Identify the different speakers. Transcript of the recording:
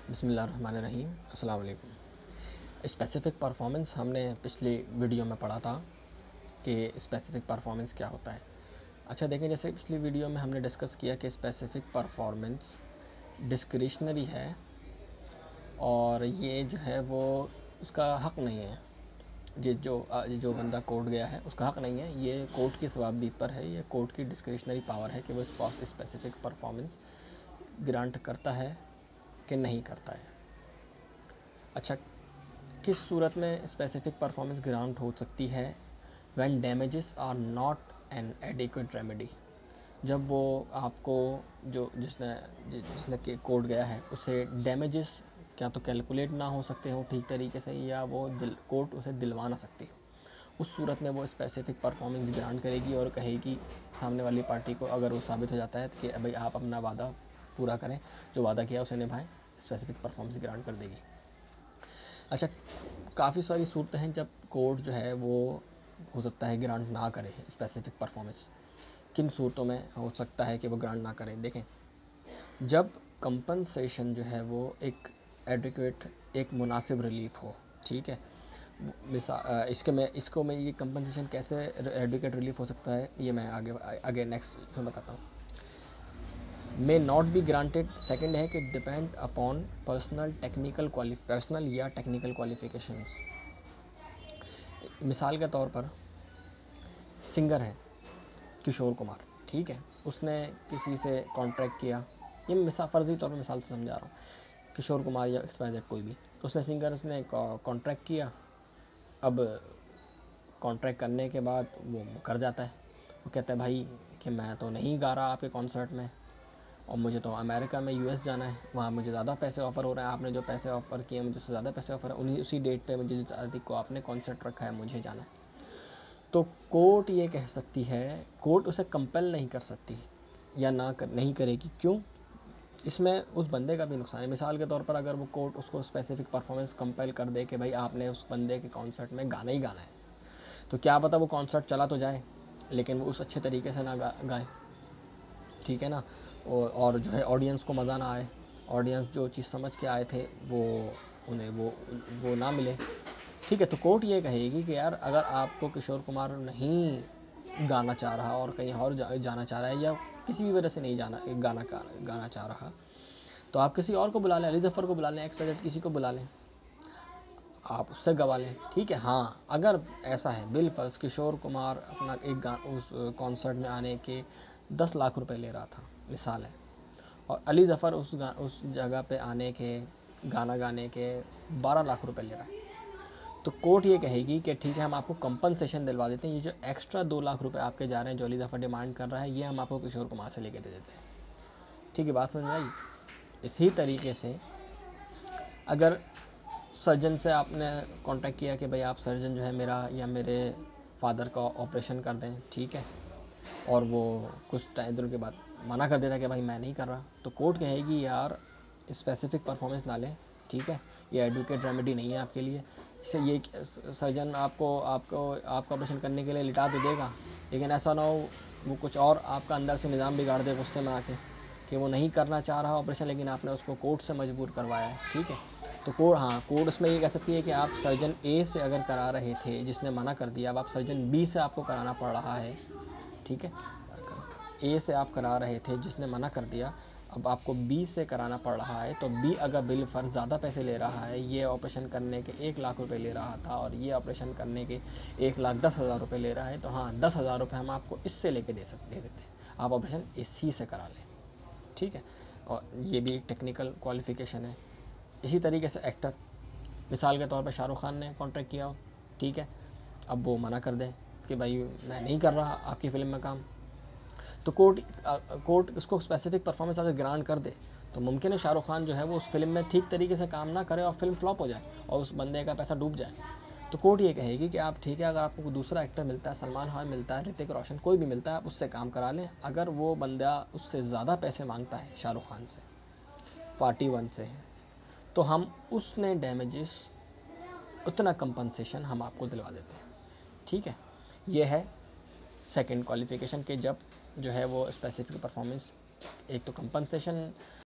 Speaker 1: बिस्मिल्लाहिर्रहमानिर्रहीम, अस्सलाम वालेकुम। स्पेसिफ़िक परफॉर्मेंस हमने पिछली वीडियो में पढ़ा था कि स्पेसिफ़िक परफॉर्मेंस क्या होता है। अच्छा देखें, जैसे पिछली वीडियो में हमने डिस्कस किया कि स्पेसिफ़िक परफॉर्मेंस डिस्क्रिशनरी है और ये जो है वो उसका हक़ नहीं है। जो बंदा कोर्ट गया है उसका हक़ नहीं है, ये कोर्ट की सवाबदीद पर है, ये कोर्ट की डिस्क्रिशनरी पावर है कि वो स्पेसिफ़िक परफॉर्मेंस ग्रांट करता है कि नहीं करता है। अच्छा, किस सूरत में स्पेसिफ़िक परफॉर्मेंस ग्रांट हो सकती है? When damages are not an adequate remedy. जब वो आपको जिसने के कोर्ट गया है उसे डैमेजेस क्या तो कैलकुलेट ना हो सकते हो ठीक तरीके से, या वो कोर्ट उसे दिलवा ना सकती हो, उस सूरत में वो स्पेसिफ़िक परफॉर्मेंस ग्रांट करेगी और कहेगी सामने वाली पार्टी को, अगर वो साबित हो जाता है कि भाई आप अपना वादा पूरा करें, जो वादा किया उसे निभाएं, स्पेसिफ़िक परफॉर्मेंस ग्रांट कर देगी। अच्छा, काफ़ी सारी सूरतें हैं जब कोर्ट जो है वो हो सकता है ग्रांट ना करे स्पेसिफ़िक परफॉर्मेंस। किन सूरतों में हो सकता है कि वो ग्रांट ना करें? देखें, जब कंपनसेशन जो है वो एक एडिक्वेट, एक मुनासिब रिलीफ हो, ठीक है। इसको मैं ये कंपनसेशन कैसे एडिक्वेट रिलीफ हो सकता है, ये मैं आगे नेक्स्ट में बताता हूँ। May not be granted, second है कि डिपेंड अपॉन पर्सनल या टेक्निकल क्वालिफिकेशंस। मिसाल के तौर पर सिंगर है किशोर कुमार, ठीक है, उसने किसी से कॉन्ट्रैक्ट किया, ये फ़र्ज़ी तौर पर मिसाल से समझा रहा हूँ, किशोर कुमार या XYZ कोई भी, उसने सिंगर कॉन्ट्रैक्ट किया। अब कॉन्ट्रैक्ट करने के बाद वो कर जाता है, वो कहता है भाई कि मैं तो नहीं गा रहा आपके कॉन्सर्ट में, और मुझे तो अमेरिका में US जाना है, वहाँ मुझे ज़्यादा पैसे ऑफ़र हो रहे हैं, आपने जो पैसे ऑफ़र किए मुझे उससे ज़्यादा पैसे ऑफ़र है, उसी डेट पे मुझे जिस तारीख को आपने कॉन्सर्ट रखा है मुझे जाना है। तो कोर्ट ये कह सकती है, कोर्ट उसे कंपेल नहीं कर सकती या नहीं करेगी। क्यों? इसमें उस बंदे का भी नुकसान है। मिसाल के तौर पर अगर वो कोर्ट उसको स्पेसिफ़िक परफॉर्मेंस कंपेल कर दे कि भाई आपने उस बंदे के कॉन्सर्ट में गाना ही गाना है, तो क्या पता वो कॉन्सर्ट चला तो जाए लेकिन वो उस अच्छे तरीके से ना गाए, ठीक है ना, और जो है ऑडियंस को मज़ा ना आए, ऑडियंस जो चीज़ समझ के आए थे वो उन्हें वो ना मिले, ठीक है। तो कोर्ट ये कहेगी कि यार अगर आपको किशोर कुमार नहीं गाना चाह रहा और कहीं और जाना चाह रहा है, या किसी भी वजह से नहीं गाना चाह रहा, तो आप किसी और को बुला लें, अली ज़फ़र को बुला लें, XYZ किसी को बुला लें, आप उससे गवा लें, ठीक है। हाँ, अगर ऐसा है बिलफ़र्ज़ किशोर कुमार अपना उस कॉन्सर्ट में आने के 10 लाख रुपए ले रहा था, मिसाल है, और अली ज़फ़र उस जगह पे आने के, गाना गाने के 12 लाख रुपए ले रहा है, तो कोर्ट ये कहेगी कि ठीक है, हम आपको कंपनसेशन दिलवा देते हैं, ये जो एक्स्ट्रा 2 लाख रुपए आपके जा रहे हैं जो अली ज़फ़र डिमांड कर रहा है, ये हम आपको किशोर कुमार से लेके दे देते हैं, ठीक है। बात समझ में आई? इसी तरीके से अगर सर्जन से आपने कॉन्टैक्ट किया कि भाई आप सर्जन जो है मेरा या मेरे फादर का ऑपरेशन कर दें, ठीक है, और वो कुछ दिनों के बाद मना कर देता है कि भाई मैं नहीं कर रहा, तो कोर्ट कहेगी यार स्पेसिफ़िक परफॉर्मेंस ना लें, ठीक है, ये एडवोकेट रेमेडी नहीं है आपके लिए। इससे ये सर्जन आपका ऑपरेशन करने के लिए लिटा तो देगा, लेकिन ऐसा ना हो वो कुछ और आपका अंदर से निज़ाम बिगाड़ दे गुस्से में आके कि वो नहीं करना चाह रहा ऑपरेशन, लेकिन आपने उसको कोर्ट से मजबूर करवाया है, ठीक है। तो कोर्ट उसमें ये कह सकती है कि आप सर्जन A से अगर करा रहे थे जिसने मना कर दिया, अब आप सर्जन B से आपको कराना पड़ रहा है, ठीक है। A से आप करा रहे थे जिसने मना कर दिया, अब आपको B से कराना पड़ रहा है, तो B अगर बिलफ़र्ज़ ज़्यादा पैसे ले रहा है, ये ऑपरेशन करने के 1 लाख रुपए ले रहा था और ये ऑपरेशन करने के 1,10,000 रुपए ले रहा है, तो हाँ 10,000 रुपये हम आपको इससे लेके दे देते हैं, आप ऑपरेशन इसी से करा लें, ठीक है। और ये भी एक टेक्निकल क्वालिफ़िकेशन है। इसी तरीके से एक्टर, मिसाल के तौर पर शाहरुख खान ने कॉन्ट्रैक्ट किया हो, ठीक है, अब वो मना कर दें कि भाई मैं नहीं कर रहा आपकी फ़िल्म में काम, तो कोर्ट उसको स्पेसिफ़िक परफॉर्मेंस अगर ग्रांट कर दे तो मुमकिन है शाहरुख खान जो है वो उस फिल्म में ठीक तरीके से काम ना करे और फिल्म फ्लॉप हो जाए और उस बंदे का पैसा डूब जाए। तो कोर्ट ये कहेगी कि आप ठीक है, अगर आपको कोई दूसरा एक्टर मिलता है, सलमान खान मिलता है, ऋतिक रोशन, कोई भी मिलता है, आप उससे काम करा लें। अगर वो बंदा उससे ज़्यादा पैसे मांगता है शाहरुख खान से, पार्टी 1 से, तो हम उसने डैमेजेस उतना कंपनसेशन हम आपको दिलवा देते हैं, ठीक है। ये है सेकंड क्वालिफ़िकेशन के जब जो है वो स्पेसिफ़िक परफॉर्मेंस, एक तो कंपनसेशन